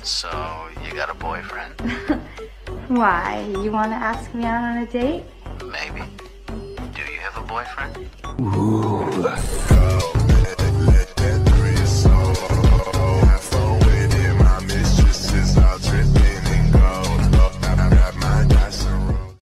So, you got a boyfriend? Why? You want to ask me out on a date? Maybe. Do you have a boyfriend? Ooh.